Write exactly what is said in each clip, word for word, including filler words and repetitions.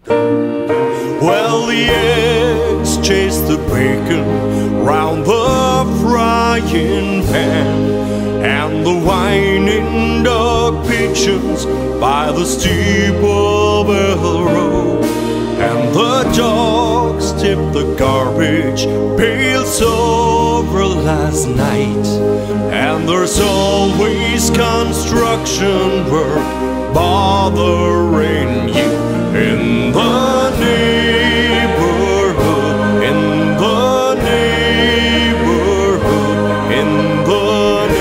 Well, the eggs chase the bacon round the frying pan, and the whining dog pigeons by the steeple bell row, and the dogs tip the garbage pails over last night, and there's always construction work bothering you in the neighborhood, in the neighborhood, in the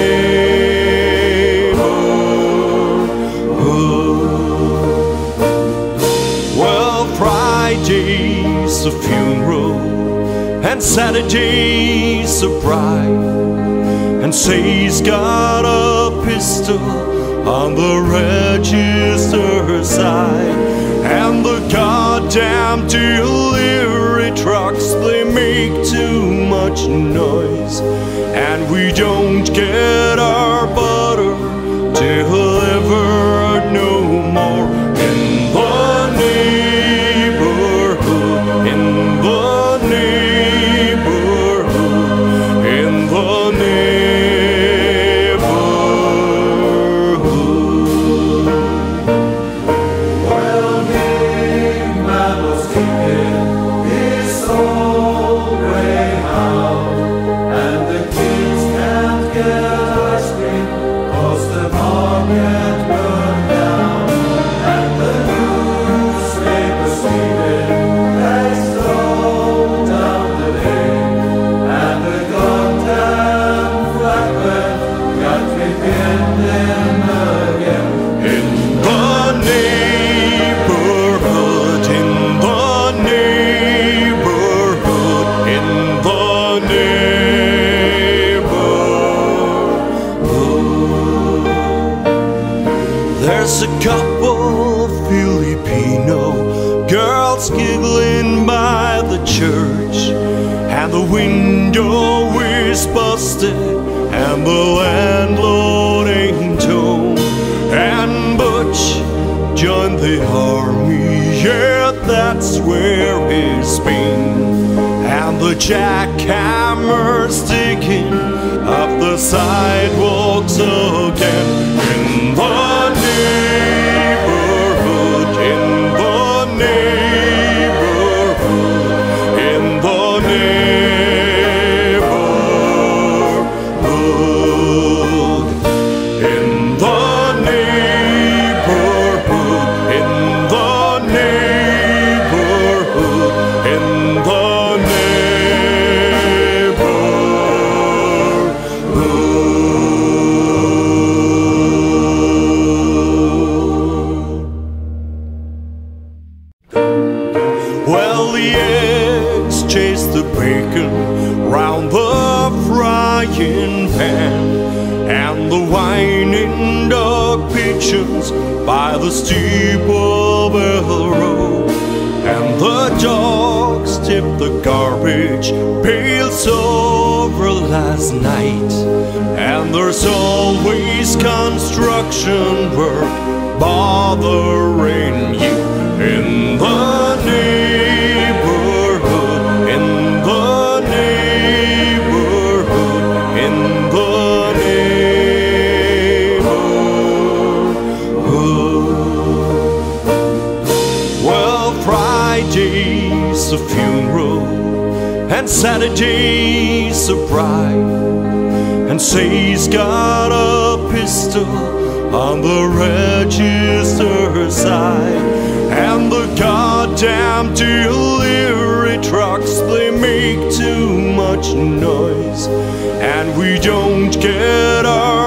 neighborhood. Well, Friday's a funeral, and Saturday's a bride, and say he's got a pistol on the register side, and the goddamn delivery trucks, they make too much noise, and we don't get our butter delivered no more in the neighborhood, in the neighborhood, in the neighborhood. Well, Big Man was keeping his old Rehab, and the kids can't get ice cream 'cause the market burned down, and the newspapers reading they slowed down the day, and the goddamn flatbed got me pinned in again in the neighborhood, in the neighborhood, in the neighborhood. There's a couple of Filipino girls giggling by the church, and the window is busted, and the landlord ain't home, and Butch joined the army, yeah, that's where he's been, and the jackhammer's digging up the sidewalks again in the neighborhood, in the neighborhood, in the neighborhood, in the neighborhood, in the neighborhood, in the Well, the eggs chase the bacon round the frying pan, and the whining dog pigeons by the steeple bell row, and the dogs tip the garbage pails over last night, and there's always construction work bothering you in the neighborhood, in the neighborhood, in the neighborhood. Well, Friday's a funeral, and Saturday's a bride, and say he's got a pistol on the register side, and the goddamn delivery trucks, they make too much noise, and we don't get our